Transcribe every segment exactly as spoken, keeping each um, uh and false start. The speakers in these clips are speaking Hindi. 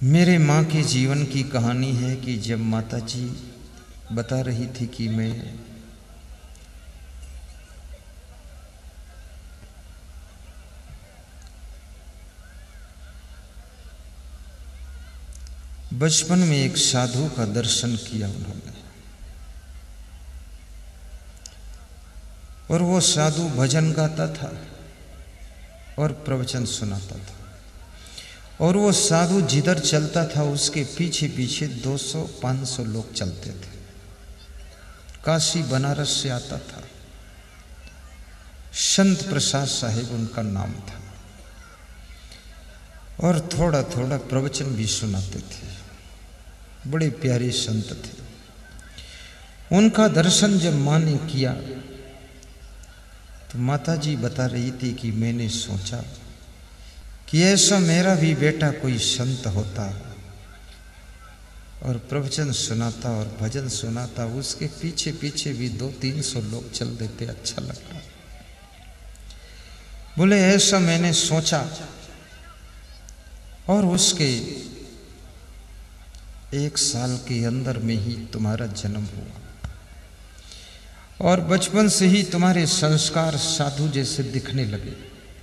मेरे माँ के जीवन की कहानी है कि जब माता जी बता रही थी कि मैं बचपन में एक साधु का दर्शन किया उन्होंने, और वो साधु भजन गाता था और प्रवचन सुनाता था, और वो साधु जिधर चलता था उसके पीछे पीछे दो सौ पाँच सौ लोग चलते थे। काशी बनारस से आता था। संत प्रसाद साहिब उनका नाम था, और थोड़ा थोड़ा प्रवचन भी सुनाते थे। बड़े प्यारे संत थे। उनका दर्शन जब माँ ने किया तो माता जी बता रही थी कि मैंने सोचा कि ऐसा मेरा भी बेटा कोई संत होता और प्रवचन सुनाता और भजन सुनाता, उसके पीछे पीछे भी दो तीन सौ लोग चल देते, अच्छा लगता। बोले ऐसा मैंने सोचा, और उसके एक साल के अंदर में ही तुम्हारा जन्म हुआ, और बचपन से ही तुम्हारे संस्कार साधु जैसे दिखने लगे,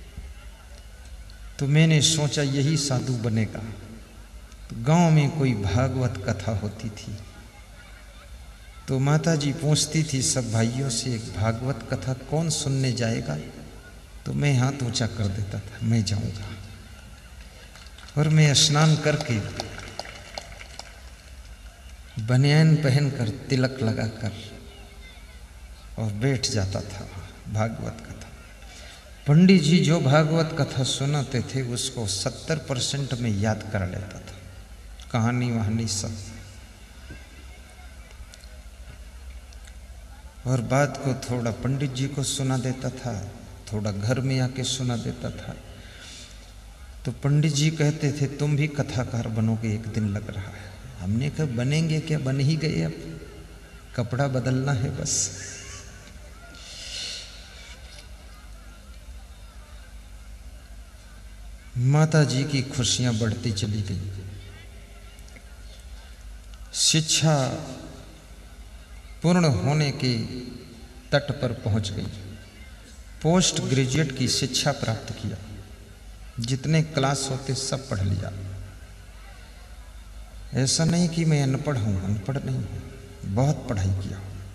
तो मैंने सोचा यही साधु बनेगा। तो गांव में कोई भागवत कथा होती थी तो माता जी पूछती थी सब भाइयों से, एक भागवत कथा कौन सुनने जाएगा? तो मैं हाथ ऊंचा कर देता था, मैं जाऊंगा। और मैं स्नान करके बनियान पहनकर तिलक लगाकर और बैठ जाता था भागवत कथा। पंडित जी जो भागवत कथा सुनाते थे उसको सत्तर परसेंट में याद कर लेता था, कहानी वहानी सब, और बात को थोड़ा पंडित जी को सुना देता था, थोड़ा घर में आके सुना देता था। तो पंडित जी कहते थे तुम भी कथाकार बनोगे एक दिन, लग रहा है। हमने कहा बनेंगे क्या, बन ही गए, अब कपड़ा बदलना है बस। माता जी की खुशियां बढ़ती चली गई। शिक्षा पूर्ण होने के तट पर पहुंच गई। पोस्ट ग्रेजुएट की शिक्षा प्राप्त किया, जितने क्लास होते सब पढ़ लिया। ऐसा नहीं कि मैं अनपढ़ हूं, अनपढ़ नहीं हूं, बहुत पढ़ाई किया।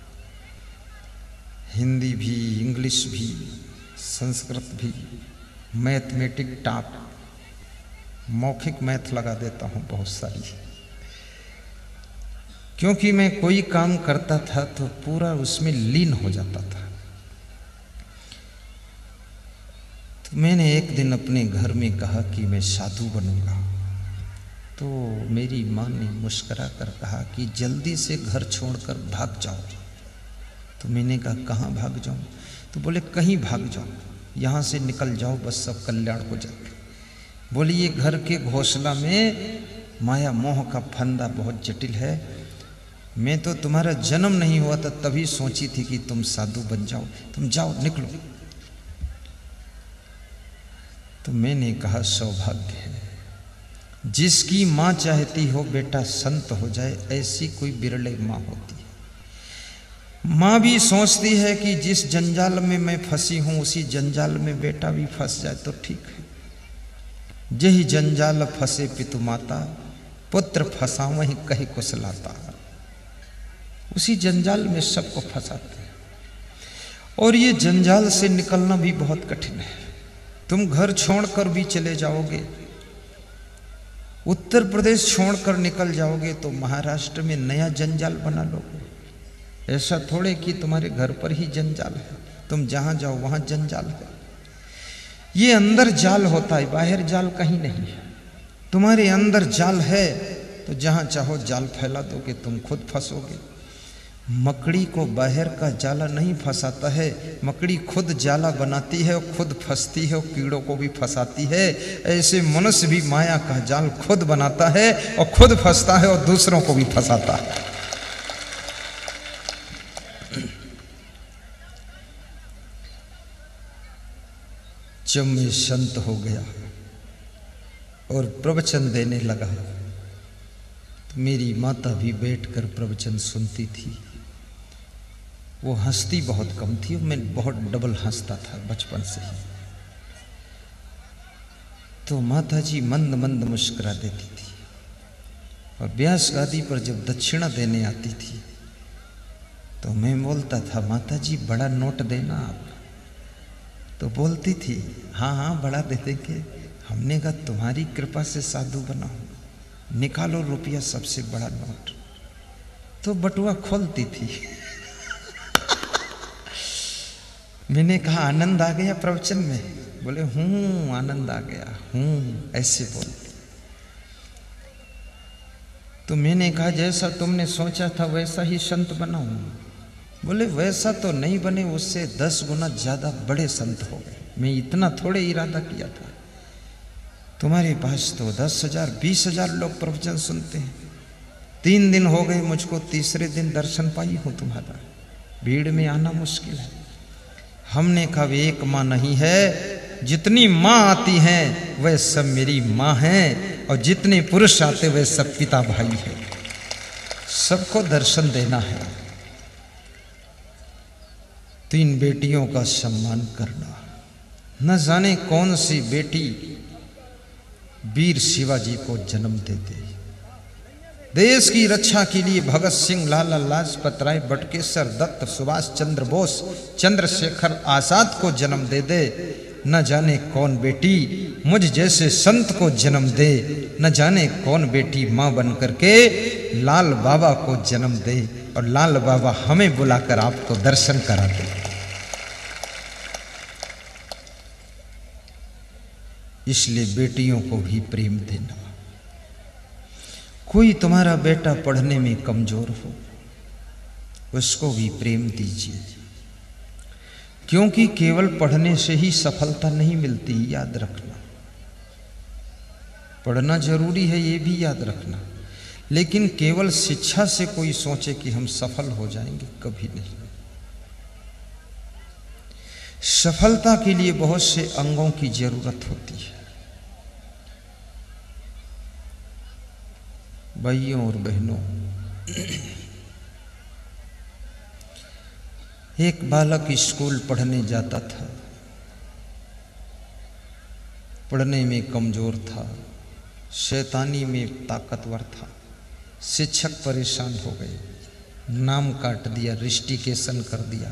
हिंदी भी, इंग्लिश भी, संस्कृत भी, मैथमेटिक टॉप, मौखिक मैथ लगा देता हूं बहुत सारी। क्योंकि मैं कोई काम करता था तो पूरा उसमें लीन हो जाता था। तो मैंने एक दिन अपने घर में कहा कि मैं साधु बनूंगा। तो मेरी माँ ने मुस्कुरा कर कहा कि जल्दी से घर छोड़कर भाग जाओ। तो मैंने कहा कहाँ भाग जाऊं? तो बोले कहीं भाग जाओ, यहाँ से निकल जाओ, बस सब कल्याण हो जाए। बोली ये घर के घोंसला में माया मोह का फंदा बहुत जटिल है। मैं तो तुम्हारा जन्म नहीं हुआ था तभी सोची थी कि तुम साधु बन जाओ, तुम जाओ निकलो। तो मैंने कहा सौभाग्य है, जिसकी माँ चाहती हो बेटा संत हो जाए, ऐसी कोई बिरले माँ होती है। माँ भी सोचती है कि जिस जंजाल में मैं फंसी हूं उसी जंजाल में बेटा भी फंस जाए तो ठीक है। यही जंजाल फंसे पितु माता, पुत्र फंसा वही कहीं कुशलाता। उसी जंजाल में सबको फंसाते हैं, और ये जंजाल से निकलना भी बहुत कठिन है। तुम घर छोड़कर भी चले जाओगे, उत्तर प्रदेश छोड़कर निकल जाओगे तो महाराष्ट्र में नया जंजाल बना लोगे। ऐसा थोड़े कि तुम्हारे घर पर ही जंजाल है, तुम जहां जाओ वहां जंजाल है। ये अंदर जाल होता है, बाहर जाल कहीं नहीं है। तुम्हारे अंदर जाल है तो जहां चाहो जाल फैला दोगे, तुम खुद फंसोगे। मकड़ी को बाहर का जाला नहीं फंसाता है, मकड़ी खुद जाला बनाती है और खुद फंसती है और कीड़ों को भी फंसाती है। ऐसे मनुष्य भी माया का जाल खुद बनाता है और खुद फंसता है और दूसरों को भी फंसाता है। जब मैं संत हो गया और प्रवचन देने लगा मेरी माता भी बैठकर प्रवचन सुनती थी। वो हंसती बहुत कम थी, मैं बहुत डबल हंसता था बचपन से ही। तो माता जी मंद मंद मुस्कुरा देती थी, और व्यास गादी पर जब दक्षिणा देने आती थी तो मैं बोलता था, माता जी बड़ा नोट देना आप। तो बोलती थी, हाँ हाँ बड़ा दे देंगे। हमने कहा तुम्हारी कृपा से साधु बना हूं, निकालो रुपया सबसे बड़ा नोट। तो बटुआ खोलती थी। मैंने कहा आनंद आ गया प्रवचन में? बोले हूं आनंद आ गया हूं, ऐसे बोलती। तो मैंने कहा जैसा तुमने सोचा था वैसा ही संत बनाऊं? बोले वैसा तो नहीं बने, उससे दस गुना ज्यादा बड़े संत हो गए। मैं इतना थोड़े इरादा किया था। तुम्हारे पास तो दस हजार बीस हजार लोग प्रवचन सुनते हैं। तीन दिन हो गए मुझको, तीसरे दिन दर्शन पाई हूं तुम्हारा। भीड़ में आना मुश्किल है। हमने कहा एक माँ नहीं है, जितनी माँ आती हैं वह सब मेरी माँ हैं, और जितने पुरुष आते वह सब पिता भाई है। सबको दर्शन देना है। तीन बेटियों का सम्मान करना। न जाने कौन सी बेटी वीर शिवाजी को जन्म दे दे। देश की रक्षा के लिए भगत सिंह, लाला लाजपत राय, बटुकेश्वर दत्त, सुभाष चंद्र बोस, चंद्रशेखर आजाद को जन्म दे दे। न जाने कौन बेटी मुझ जैसे संत को जन्म दे। न जाने कौन बेटी माँ बन करके लाल बाबा को जन्म दे, और लाल बाबा हमें बुलाकर आपको दर्शन करा दे। इसलिए बेटियों को भी प्रेम देना। कोई तुम्हारा बेटा पढ़ने में कमजोर हो, उसको भी प्रेम दीजिए, क्योंकि केवल पढ़ने से ही सफलता नहीं मिलती, याद रखना। पढ़ना जरूरी है, ये भी याद रखना, लेकिन केवल शिक्षा से कोई सोचे कि हम सफल हो जाएंगे, कभी नहीं। सफलता के लिए बहुत से अंगों की जरूरत होती है। भाइयों और बहनों, एक बालक स्कूल पढ़ने जाता था, पढ़ने में कमजोर था, शैतानी में ताकतवर था। शिक्षक परेशान हो गए, नाम काट दिया, रिस्टिकेशन कर दिया।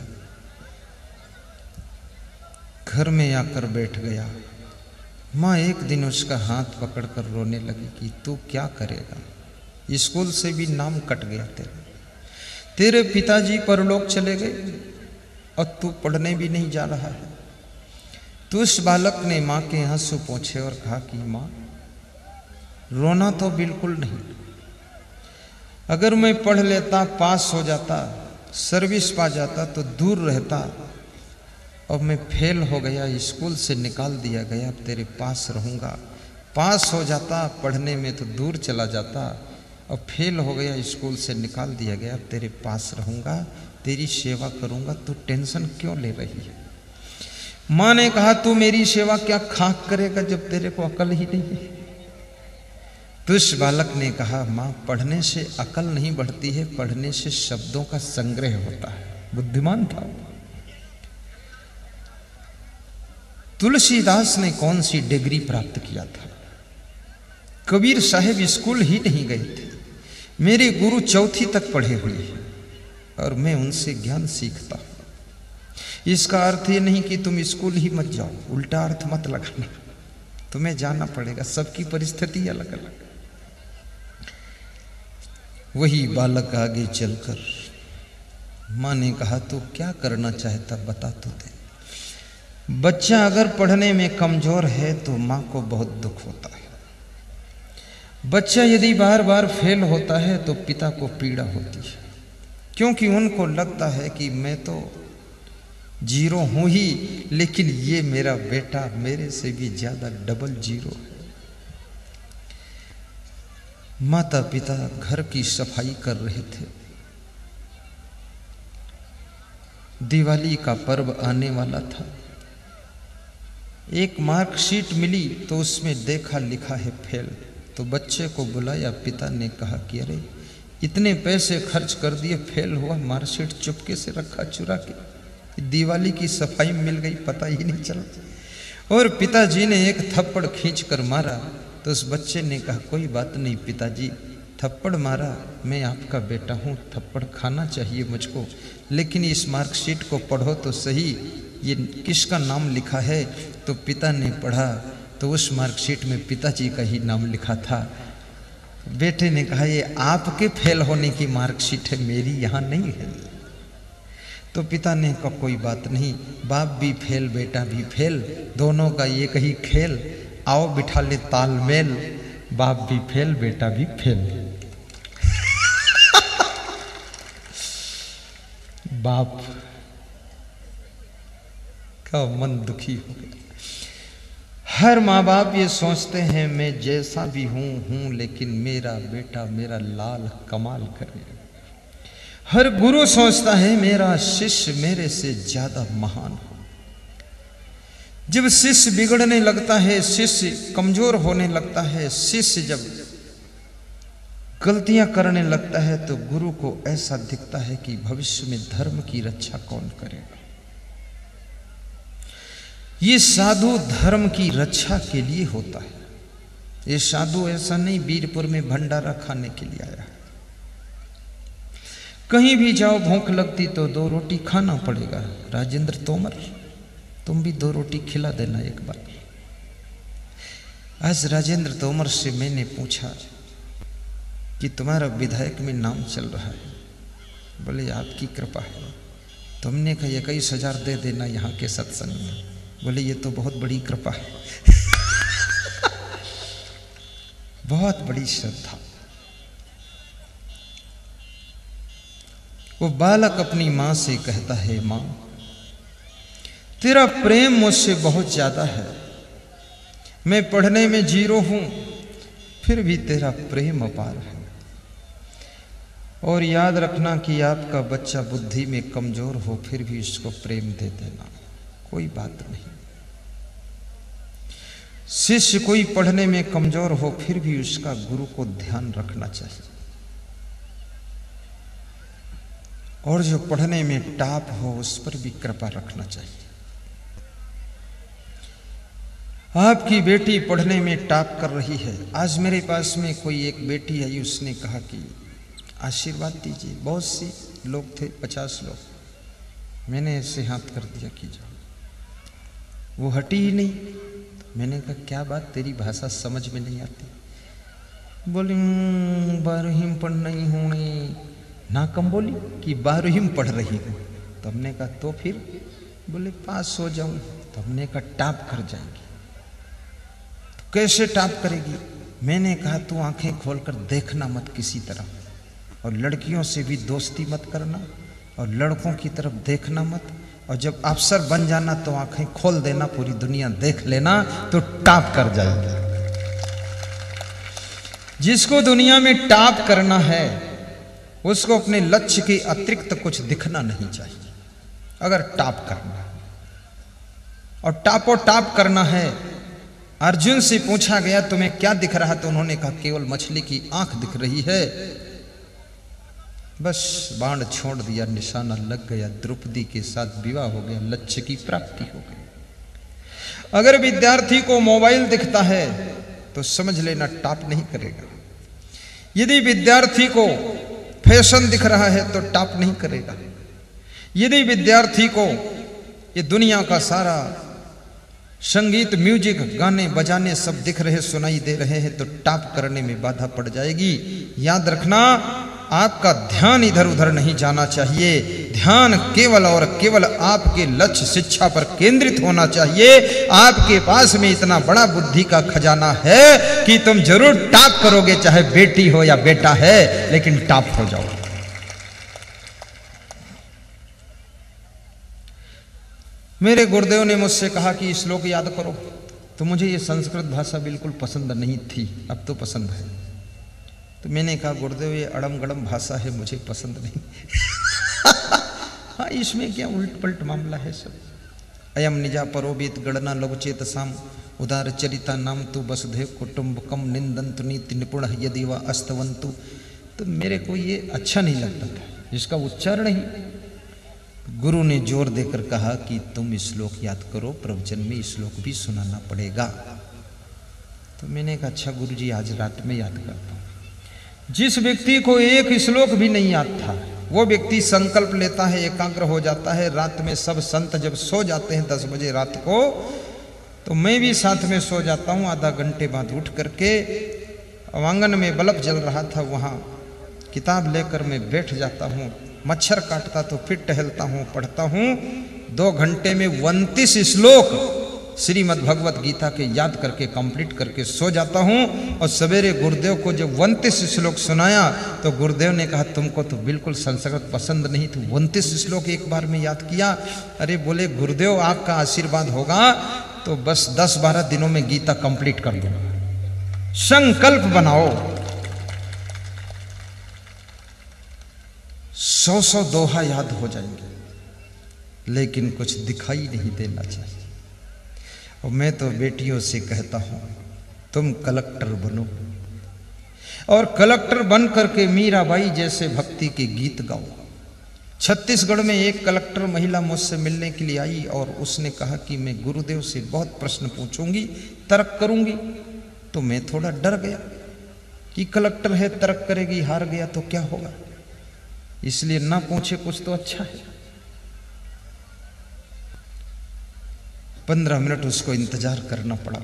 घर में आकर बैठ गया। माँ एक दिन उसका हाथ पकड़कर रोने लगी कि तू क्या करेगा, स्कूल से भी नाम कट गया तेरा, तेरे पिताजी परलोक चले गए और तू पढ़ने भी नहीं जा रहा है। तो उस बालक ने माँ के आंसू पोंछे और कहा कि माँ, रोना तो बिल्कुल नहीं। अगर मैं पढ़ लेता, पास हो जाता, सर्विस पा जाता तो दूर रहता। अब मैं फेल हो गया, स्कूल से निकाल दिया गया, अब तेरे पास रहूँगा। पास हो जाता, पढ़ने में तो दूर चला जाता। अब फेल हो गया, स्कूल से निकाल दिया गया, अब तेरे पास रहूँगा, तेरी सेवा करूँगा, तू टेंशन क्यों ले रही है। माँ ने कहा तू मेरी सेवा क्या खाक करेगा जब तेरे को अकल ही नहीं है। तो उस बालक ने कहा, माँ पढ़ने से अकल नहीं बढ़ती है, पढ़ने से शब्दों का संग्रह होता है। बुद्धिमान था। तुलसीदास ने कौन सी डिग्री प्राप्त किया था? कबीर साहब स्कूल ही नहीं गए थे। मेरे गुरु चौथी तक पढ़े हुए हैं और मैं उनसे ज्ञान सीखता हूं। इसका अर्थ ये नहीं कि तुम स्कूल ही मत जाओ, उल्टा अर्थ मत लगाना, तुम्हें जाना पड़ेगा, सबकी परिस्थिति अलग अलग। वही बालक आगे चलकर माँ ने कहा तू क्या करना चाहता बता तो दे। बच्चा अगर पढ़ने में कमजोर है तो माँ को बहुत दुख होता है। बच्चा यदि बार बार फेल होता है तो पिता को पीड़ा होती है, क्योंकि उनको लगता है कि मैं तो जीरो हूं ही, लेकिन ये मेरा बेटा मेरे से भी ज्यादा डबल जीरो है। माता पिता घर की सफाई कर रहे थे। दिवाली का पर्व आने वाला था। एक मार्कशीट मिली तो उसमें देखा लिखा है फेल। तो बच्चे को बुलाया, पिता ने कहा कि अरे इतने पैसे खर्च कर दिए, फेल हुआ, मार्कशीट चुपके से रखा चुरा के, दिवाली की सफाई मिल गई, पता ही नहीं चला। और पिताजी ने एक थप्पड़ खींच कर मारा। तो उस बच्चे ने कहा कोई बात नहीं पिताजी, थप्पड़ मारा, मैं आपका बेटा हूँ, थप्पड़ खाना चाहिए मुझको, लेकिन इस मार्कशीट को पढ़ो तो सही, ये किसका नाम लिखा है। तो पिता ने पढ़ा तो उस मार्कशीट में पिताजी का ही नाम लिखा था। बेटे ने कहा ये आपके फेल होने की मार्कशीट है, मेरी यहाँ नहीं है। तो पिता ने कहा कोई बात नहीं, बाप भी फेल बेटा भी फेल, दोनों का एक ही खेल, आओ बिठा ले तालमेल, बाप भी फेल बेटा भी फेल। बाप का मन दुखी हो गया। हर माँ बाप ये सोचते हैं मैं जैसा भी हूँ हूँ लेकिन मेरा बेटा मेरा लाल कमाल करे। हर गुरु सोचता है मेरा शिष्य मेरे से ज्यादा महान हो। जब शिष्य बिगड़ने लगता है, शिष्य कमजोर होने लगता है, शिष्य जब गलतियां करने लगता है, तो गुरु को ऐसा दिखता है कि भविष्य में धर्म की रक्षा कौन करेगा। ये साधु धर्म की रक्षा के लिए होता है। ये साधु ऐसा नहीं वीरपुर में भंडारा खाने के लिए आया है। कहीं भी जाओ भूख लगती तो दो रोटी खाना पड़ेगा। राजेंद्र तोमर तुम भी दो रोटी खिला देना एक बार। आज राजेंद्र तोमर से मैंने पूछा कि तुम्हारा विधायक में नाम चल रहा है। बोले आपकी कृपा है। तुमने कहा इक्कीस हजार दे देना यहाँ के सत्संग में। बोले ये तो बहुत बड़ी कृपा है। बहुत बड़ी श्रद्धा। वो बालक अपनी मां से कहता है मां तेरा प्रेम मुझसे बहुत ज्यादा है, मैं पढ़ने में जीरो हूं फिर भी तेरा प्रेम अपार है। और याद रखना कि आपका बच्चा बुद्धि में कमजोर हो फिर भी उसको प्रेम दे देना, कोई बात नहीं। शिष्य कोई पढ़ने में कमजोर हो फिर भी उसका गुरु को ध्यान रखना चाहिए। और जो पढ़ने में टाप हो उस पर भी कृपा रखना चाहिए। आपकी बेटी पढ़ने में टाप कर रही है। आज मेरे पास में कोई एक बेटी आई, उसने कहा कि आशीर्वाद दीजिए। बहुत सी लोग थे, पचास लोग। मैंने ऐसे हाथ कर दिया कि जाओ। वो हटी ही नहीं। मैंने कहा क्या बात, तेरी भाषा समझ में नहीं आती। बोली बारहवीं पढ़ नहीं होनी। ना कम बोली कि बारहवीं पढ़ रही हूँ। तो हमने कहा तो फिर? बोले पास हो जाऊं। तो हमने कहा टाप कर जाएगी। तो कैसे टाप करेगी? मैंने कहा तू आंखें खोलकर देखना मत किसी तरफ, और लड़कियों से भी दोस्ती मत करना, और लड़कों की तरफ देखना मत, और जब अफसर बन जाना तो आंखें खोल देना, पूरी दुनिया देख लेना, तो टाप कर जाएगा। जिसको दुनिया में टाप करना है उसको अपने लक्ष्य के अतिरिक्त कुछ दिखना नहीं चाहिए। अगर टाप करना है और टापो टाप करना है। अर्जुन से पूछा गया तुम्हें क्या दिख रहा, तो उन्होंने कहा केवल मछली की आंख दिख रही है। बस बाण छोड़ दिया, निशाना लग गया, द्रौपदी के साथ विवाह हो गया, लक्ष्य की प्राप्ति हो गई। अगर विद्यार्थी को मोबाइल दिखता है तो समझ लेना टाप नहीं करेगा। यदि विद्यार्थी को फैशन दिख रहा है तो टाप नहीं करेगा। यदि विद्यार्थी को ये दुनिया का सारा संगीत, म्यूजिक, गाने बजाने सब दिख रहे, सुनाई दे रहे हैं, तो टाप करने में बाधा पड़ जाएगी। याद रखना आपका ध्यान इधर उधर नहीं जाना चाहिए। ध्यान केवल और केवल आपके लक्ष्य शिक्षा पर केंद्रित होना चाहिए। आपके पास में इतना बड़ा बुद्धि का खजाना है कि तुम जरूर टाप करोगे, चाहे बेटी हो या बेटा है, लेकिन टाप हो जाओ। मेरे गुरुदेव ने मुझसे कहा कि श्लोक याद करो, तो मुझे ये संस्कृत भाषा बिल्कुल पसंद नहीं थी, अब तो पसंद है। तो मैंने कहा गुरुदेव ये अड़म गड़म भाषा है, मुझे पसंद नहीं। हाँ इसमें क्या उल्ट पलट मामला है सब। अयम निजा परोबित गणना लघुचेत साम उदार चरिता नाम तु वसुधैव कुटुंबकम निंदंतु नीति निपुण यदि वा अस्तवंतु। तो मेरे को ये अच्छा नहीं लगता था, इसका उच्चारण ही। गुरु ने जोर देकर कहा कि तुम श्लोक याद करो, प्रवचन में श्लोक भी सुनाना पड़ेगा। तो मैंने कहा अच्छा गुरु जी आज रात में याद करता हूँ। जिस व्यक्ति को एक श्लोक भी नहीं याद था, वो व्यक्ति संकल्प लेता है, एकाग्र हो जाता है। रात में सब संत जब सो जाते हैं दस बजे रात को, तो मैं भी साथ में सो जाता हूँ। आधा घंटे बाद उठ करके आंगन में बल्ब जल रहा था, वहाँ किताब लेकर मैं बैठ जाता हूँ। मच्छर काटता तो फिर टहलता हूँ, पढ़ता हूँ। दो घंटे में उनतीस श्लोक श्रीमद् भगवत गीता के याद करके कंप्लीट करके सो जाता हूँ। और सवेरे गुरुदेव को जब उनतीस श्लोक सुनाया तो गुरुदेव ने कहा तुमको तो बिल्कुल संस्कृत पसंद नहीं, तो उनतीस श्लोक एक बार में याद किया। अरे बोले गुरुदेव आपका आशीर्वाद होगा तो बस दस बारह दिनों में गीता कंप्लीट कर दूंगा। संकल्प बनाओ। सौ सौ दोहा याद हो जाएंगे, लेकिन कुछ दिखाई नहीं देना चाहिए। और मैं तो बेटियों से कहता हूं तुम कलेक्टर बनो, और कलेक्टर बन करके मीराबाई जैसे भक्ति के गीत गाओ। छत्तीसगढ़ में एक कलेक्टर महिला मुझसे मिलने के लिए आई और उसने कहा कि मैं गुरुदेव से बहुत प्रश्न पूछूंगी, तर्क करूंगी। तो मैं थोड़ा डर गया कि कलेक्टर है, तर्क करेगी, हार गया तो क्या होगा, इसलिए ना पूछे कुछ तो अच्छा है। पंद्रह मिनट उसको इंतजार करना पड़ा।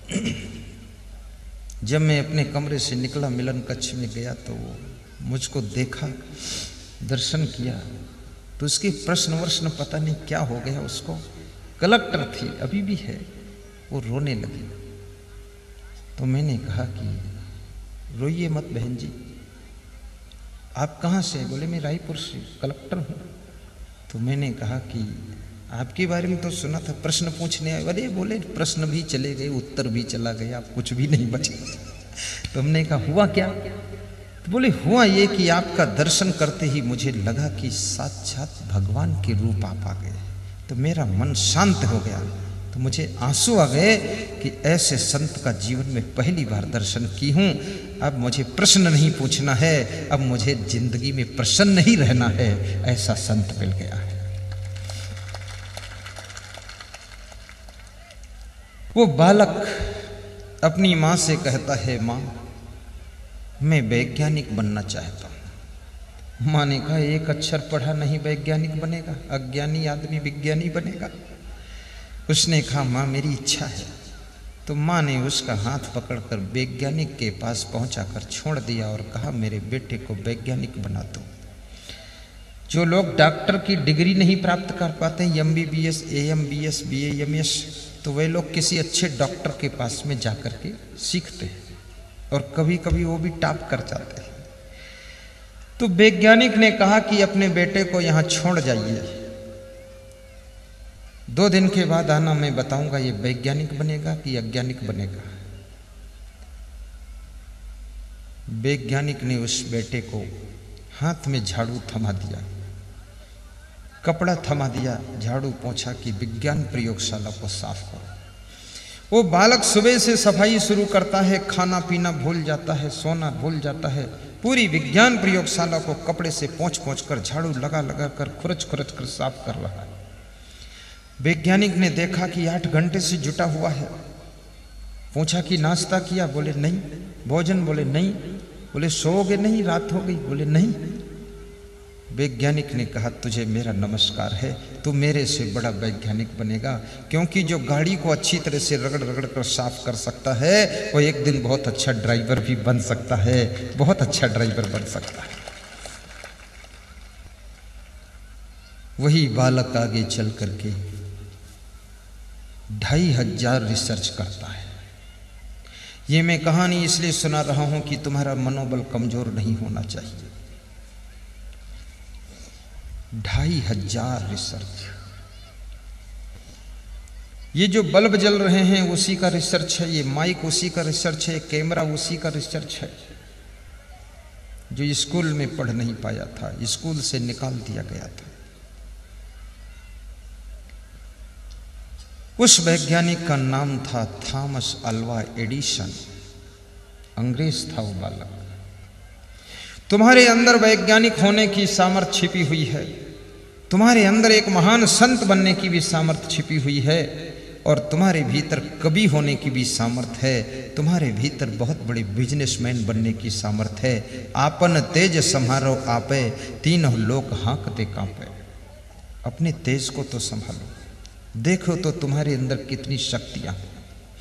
जब मैं अपने कमरे से निकला, मिलन कक्ष में गया, तो मुझको देखा, दर्शन किया, तो उसके प्रश्न वर्षन पता नहीं क्या हो गया उसको। कलेक्टर थी, अभी भी है, वो रोने लगी। तो मैंने कहा कि रोइए मत बहन जी, आप कहाँ से? बोले मैं रायपुर से कलेक्टर हूँ। तो मैंने कहा कि आपके बारे में तो सुना था, प्रश्न पूछने आए। अरे बोले प्रश्न भी चले गए, उत्तर भी चला गया, आप कुछ भी नहीं बचे। तो हमने कहा हुआ क्या? तो बोले हुआ ये कि आपका दर्शन करते ही मुझे लगा कि साक्षात भगवान के रूप आप आ गए। तो मेरा मन शांत हो गया, तो मुझे आंसू आ गए कि ऐसे संत का जीवन में पहली बार दर्शन की हूँ। अब मुझे प्रश्न नहीं पूछना है, अब मुझे जिंदगी में प्रसन्न ही रहना है। ऐसा संत मिल गया है। वो बालक अपनी माँ से कहता है, माँ मैं वैज्ञानिक बनना चाहता हूँ। माँ ने कहा एक अक्षर पढ़ा नहीं वैज्ञानिक बनेगा, अज्ञानी आदमी विज्ञानी बनेगा। उसने कहा माँ मेरी इच्छा है। तो माँ ने उसका हाथ पकड़कर वैज्ञानिक के पास पहुंचाकर छोड़ दिया और कहा मेरे बेटे को वैज्ञानिक बना दो। जो लोग डॉक्टर की डिग्री नहीं प्राप्त कर पाते, M B B S, A M B S, B A M S, तो वे लोग किसी अच्छे डॉक्टर के पास में जाकर के सीखते हैं, और कभी कभी वो भी टॉप कर जाते हैं। तो वैज्ञानिक ने कहा कि अपने बेटे को यहाँ छोड़ जाइए, दो दिन के बाद आना, मैं बताऊंगा ये वैज्ञानिक बनेगा कि अज्ञानिक बनेगा। वैज्ञानिक ने उस बेटे को हाथ में झाड़ू थमा दिया, कपड़ा थमा दिया, झाड़ू पोंछा कि विज्ञान प्रयोगशाला को साफ करो। वो बालक सुबह से सफाई शुरू करता है, खाना पीना भूल जाता है, सोना भूल जाता है। पूरी विज्ञान प्रयोगशाला को कपड़े से पोंछ पोंछ कर, झाड़ू लगा लगा कर, खुरच खुरच कर साफ कर रहा है। वैज्ञानिक ने देखा कि आठ घंटे से जुटा हुआ है। पूछा कि नाश्ता किया? बोले नहीं। भोजन? बोले नहीं। बोले सोओगे नहीं, रात हो गई? बोले नहीं। वैज्ञानिक ने कहा तुझे मेरा नमस्कार है, तू मेरे से बड़ा वैज्ञानिक बनेगा, क्योंकि जो गाड़ी को अच्छी तरह से रगड़ रगड़ कर साफ कर सकता है वो एक दिन बहुत अच्छा ड्राइवर भी बन सकता है, बहुत अच्छा ड्राइवर बन सकता है। वही बालक आगे चल करके ढाई हजार रिसर्च करता है। ये मैं कहानी इसलिए सुना रहा हूं कि तुम्हारा मनोबल कमजोर नहीं होना चाहिए। ढाई हजार रिसर्च। ये जो बल्ब जल रहे हैं उसी का रिसर्च है, ये माइक उसी का रिसर्च है, कैमरा उसी का रिसर्च है। जो स्कूल में पढ़ नहीं पाया था, स्कूल से निकाल दिया गया था। उस वैज्ञानिक का नाम था थॉमस अल्वा एडिसन। अंग्रेज था वो बालक। तुम्हारे अंदर वैज्ञानिक होने की सामर्थ्य छिपी हुई है, तुम्हारे अंदर एक महान संत बनने की भी सामर्थ्य छिपी हुई है, और तुम्हारे भीतर कवि होने की भी सामर्थ्य है, तुम्हारे भीतर बहुत बड़े बिजनेसमैन बनने की सामर्थ्य है। आपन तेज संहारो आपे, तीनों लोक हाँकते कांपे। अपने तेज को तो संभालो, देखो तो तुम्हारे अंदर कितनी शक्तियां हैं।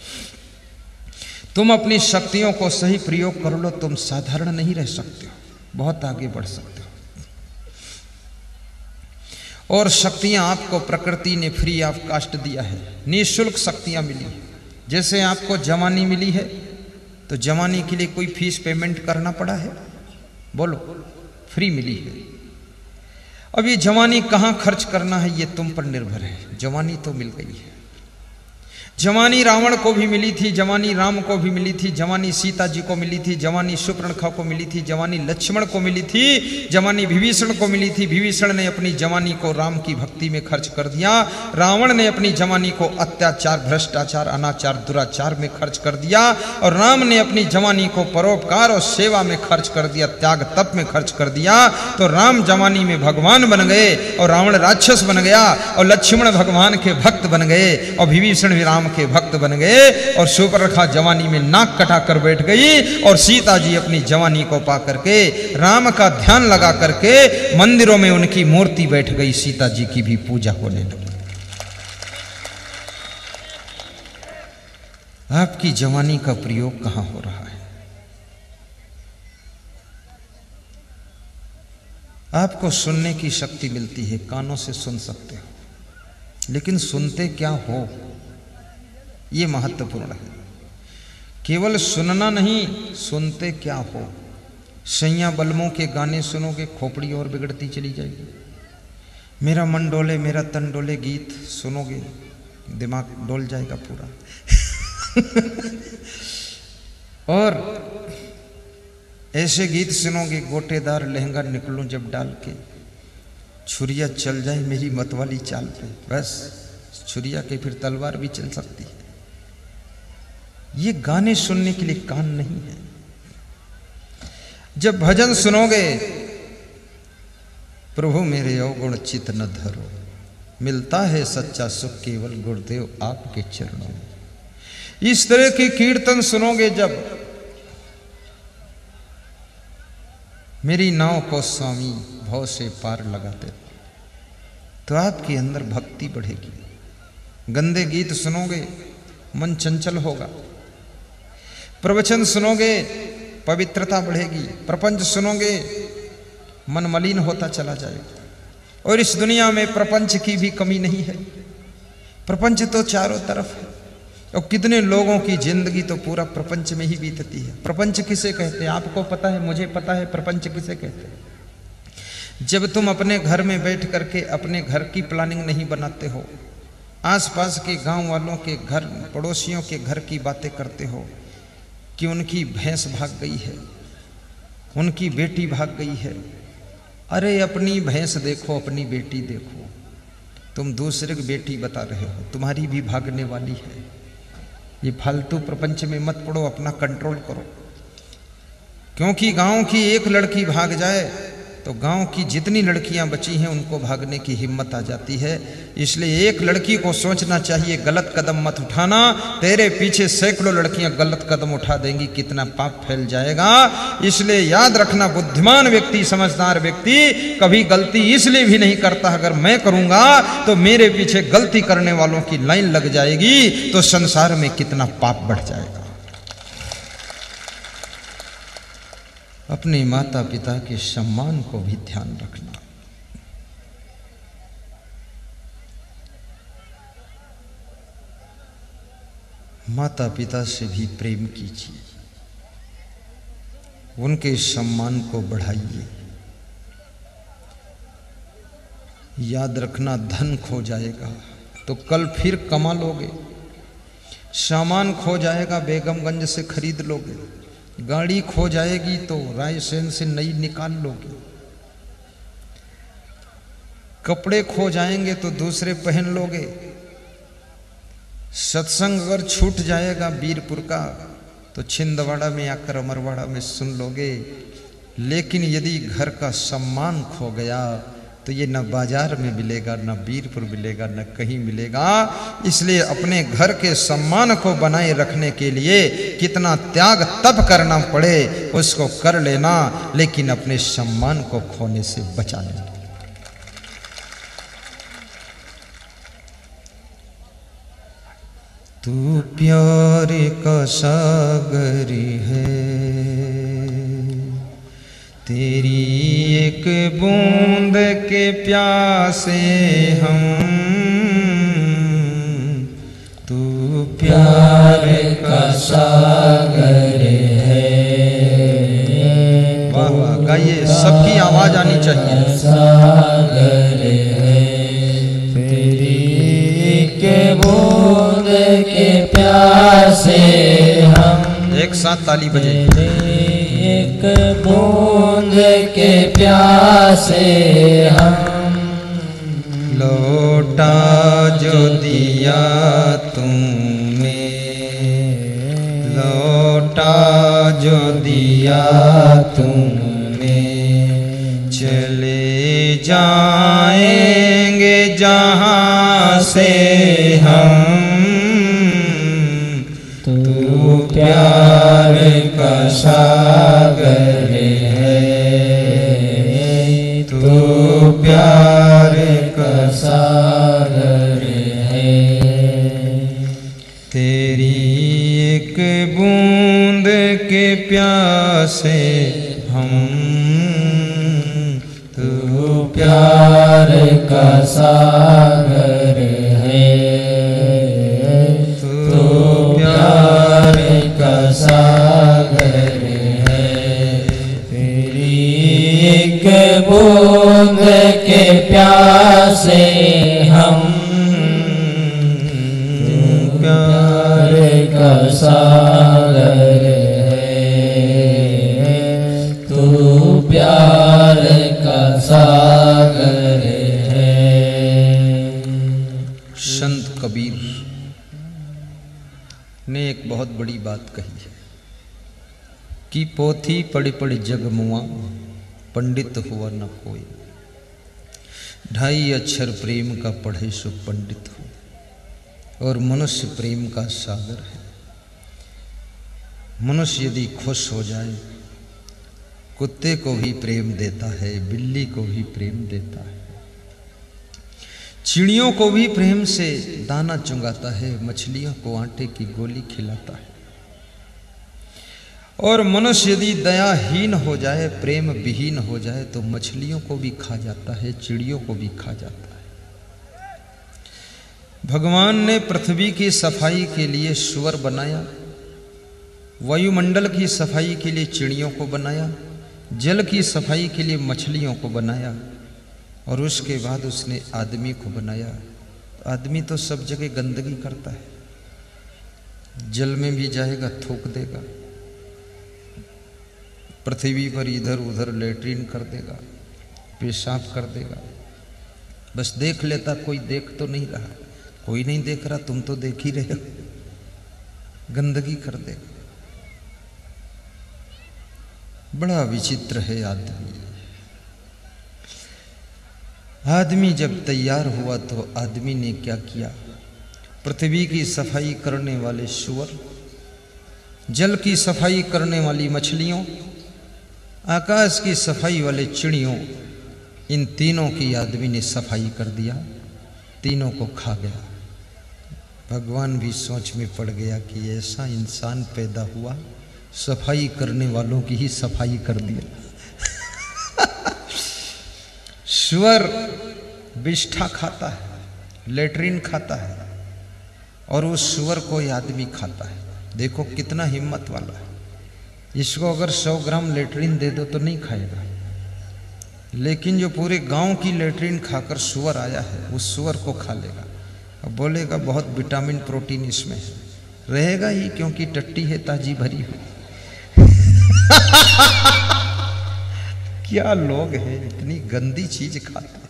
तुम अपनी शक्तियों को सही प्रयोग कर लो, तुम साधारण नहीं रह सकते हो, बहुत आगे बढ़ सकते हो। और शक्तियां आपको प्रकृति ने फ्री ऑफ कास्ट दिया है, निःशुल्क शक्तियां मिली। जैसे आपको जवानी मिली है, तो जवानी के लिए कोई फीस पेमेंट करना पड़ा है? बोलो, फ्री मिली है। अब ये जवानी कहाँ खर्च करना है ये तुम पर निर्भर है। जवानी तो मिल गई है। जवानी रावण को भी मिली थी, जवानी राम को भी मिली थी, जवानी सीता जी को मिली थी, जवानी शूर्पणखा को मिली थी, जवानी लक्ष्मण को मिली थी, जवानी विभीषण को मिली थी। विभीषण ने अपनी जवानी को राम की भक्ति में खर्च कर दिया, रावण ने अपनी जवानी को अत्याचार, भ्रष्टाचार, अनाचार, दुराचार में खर्च कर दिया, और राम ने अपनी जवानी को परोपकार और सेवा में खर्च कर दिया, त्याग तप में खर्च कर दिया। तो राम जवानी में भगवान बन गए, और रावण राक्षस बन गया, और लक्ष्मण भगवान के भक्त बन गए, और विभीषण भी राम के भक्त बन गए, और शूर्पणखा जवानी में नाक कटा कर बैठ गई, और सीता जी अपनी जवानी को पा करके राम का ध्यान लगा करके मंदिरों में उनकी मूर्ति बैठ गई, सीता जी की भी पूजा होने लगी। आपकी जवानी का प्रयोग कहां हो रहा है? आपको सुनने की शक्ति मिलती है, कानों से सुन सकते हो, लेकिन सुनते क्या हो ये महत्वपूर्ण है। केवल सुनना नहीं, सुनते क्या हो। सैया बलमों के गाने सुनोगे, खोपड़ी और बिगड़ती चली जाएगी। मेरा मन डोले मेरा तन डोले गीत सुनोगे, दिमाग डोल जाएगा पूरा। और ऐसे गीत सुनोगे, गोटेदार लहंगा निकलूं जब डाल के, छुरिया चल जाए मेरी मतवाली चाल पे, बस छुरिया के फिर तलवार भी चल सकती है। ये गाने सुनने के लिए कान नहीं है। जब भजन सुनोगे, प्रभु मेरे अवगुण चित न धरो, मिलता है सच्चा सुख केवल गुरुदेव आपके चरणों में। इस तरह के कीर्तन सुनोगे जब, मेरी नाव को स्वामी भव से पार लगाते, तो आपके अंदर भक्ति बढ़ेगी। गंदे गीत सुनोगे, मन चंचल होगा। प्रवचन सुनोगे, पवित्रता बढ़ेगी। प्रपंच सुनोगे, मन मलिन होता चला जाएगा। और इस दुनिया में प्रपंच की भी कमी नहीं है। प्रपंच तो चारों तरफ है, और कितने लोगों की जिंदगी तो पूरा प्रपंच में ही बीतती है। प्रपंच किसे कहते हैं आपको पता है, मुझे पता है। प्रपंच किसे कहते हैं? जब तुम अपने घर में बैठ करके अपने घर की प्लानिंग नहीं बनाते हो, आसपास के गांव वालों के घर, पड़ोसियों के घर की बातें करते हो कि उनकी भैंस भाग गई है, उनकी बेटी भाग गई है। अरे अपनी भैंस देखो, अपनी बेटी देखो। तुम दूसरे की बेटी बता रहे हो, तुम्हारी भी भागने वाली है। ये फालतू प्रपंच में मत पड़ो, अपना कंट्रोल करो। क्योंकि गांव की एक लड़की भाग जाए तो गांव की जितनी लड़कियां बची हैं उनको भागने की हिम्मत आ जाती है। इसलिए एक लड़की को सोचना चाहिए, गलत कदम मत उठाना, तेरे पीछे सैकड़ों लड़कियां गलत कदम उठा देंगी, कितना पाप फैल जाएगा। इसलिए याद रखना, बुद्धिमान व्यक्ति, समझदार व्यक्ति कभी गलती इसलिए भी नहीं करता, अगर मैं करूंगा तो मेरे पीछे गलती करने वालों की लाइन लग जाएगी, तो संसार में कितना पाप बढ़ जाएगा। अपने माता पिता के सम्मान को भी ध्यान रखना। माता पिता से भी प्रेम कीजिए, उनके सम्मान को बढ़ाइए। याद रखना, धन खो जाएगा तो कल फिर कमा लोगे, सामान खो जाएगा बेगमगंज से खरीद लोगे, गाड़ी खो जाएगी तो रायसेन से नई निकाल लोगे, कपड़े खो जाएंगे तो दूसरे पहन लोगे, सत्संग अगर छूट जाएगा वीरपुर का तो छिंदवाड़ा में आकर अमरवाड़ा में सुन लोगे, लेकिन यदि घर का सम्मान खो गया तो ये न बाजार में मिलेगा, न वीरपुर मिलेगा, न कहीं मिलेगा। इसलिए अपने घर के सम्मान को बनाए रखने के लिए कितना त्याग तप करना पड़े उसको कर लेना, लेकिन अपने सम्मान को खोने से बचा लेना। तू प्यार का सागरी है, तेरी एक बूंद के प्यासे हम, तू प्यार का सागर है। वाह वाह, गाइए, सबकी आवाज आनी चाहिए। सागर है तेरी एक बूंद के प्यासे हम, एक साथ ताली बजे। एक बूंद के प्यासे हम, लौटा जो दिया तुमने, लौटा जो दिया तुमने, चले जाएंगे जहाँ से हम, तू प्यार का सागर है, तू प्यार का सागर है। तेरी एक बूंद के प्यासे हम, तू प्यार का सागर है, तू प्यार का सागर है। तेरी एक बूंद के प्यासे हम, तू प्यार का सागर है, तू प्यार का सागर है। संत कबीर ने एक बहुत बड़ी बात कही है कि पोथी पढ़ी पढ़ी जग मुआ, पंडित हुआ न कोई। ढाई अक्षर प्रेम का पढ़े सो पंडित हो, और मनुष्य प्रेम का सागर है। मनुष्य यदि खुश हो जाए, कुत्ते को भी प्रेम देता है, बिल्ली को भी प्रेम देता है, चिड़ियों को भी प्रेम से दाना चुंगाता है, मछलियों को आटे की गोली खिलाता है। और मनुष्य यदि दयाहीन हो जाए, प्रेम विहीन हो जाए, तो मछलियों को भी खा जाता है, चिड़ियों को भी खा जाता है। भगवान ने पृथ्वी की सफाई के लिए सूअर बनाया, वायुमंडल की सफाई के लिए चिड़ियों को बनाया, जल की सफाई के लिए मछलियों को बनाया, और उसके बाद उसने आदमी को बनाया। आदमी तो सब जगह गंदगी करता है, जल में भी जाएगा थूक देगा, पृथ्वी पर इधर उधर लेटरिन कर देगा, पेशाब कर देगा। बस देख लेता, कोई देख तो नहीं रहा, कोई नहीं देख रहा, तुम तो देख ही रहे हो, गंदगी कर देगा। बड़ा विचित्र है आदमी। आदमी जब तैयार हुआ तो आदमी ने क्या किया? पृथ्वी की सफाई करने वाले सूअर, जल की सफाई करने वाली मछलियों, आकाश की सफाई वाले चिड़ियों, इन तीनों की आदमी ने सफाई कर दिया, तीनों को खा गया। भगवान भी सोच में पड़ गया कि ऐसा इंसान पैदा हुआ, सफाई करने वालों की ही सफाई कर दिया। सूअर विष्ठा खाता है, लेटरिन खाता है, और उस सूअर को ये आदमी खाता है। देखो कितना हिम्मत वाला है। इसको अगर सौ ग्राम लेटरिन दे दो तो नहीं खाएगा, लेकिन जो पूरे गांव की लेटरिन खाकर सूअर आया है, उस सूअर को खा लेगा और बोलेगा बहुत विटामिन प्रोटीन इसमें है। रहेगा ही, क्योंकि टट्टी है ताजी भरी हुई। क्या लोग हैं, इतनी गंदी चीज खाते।